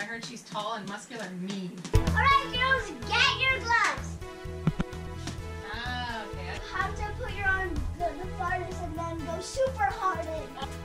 heard she's tall and muscular and mean. Alright, girls, get your gloves. Ah, okay. Have to put your arm the farthest and then go super hard in.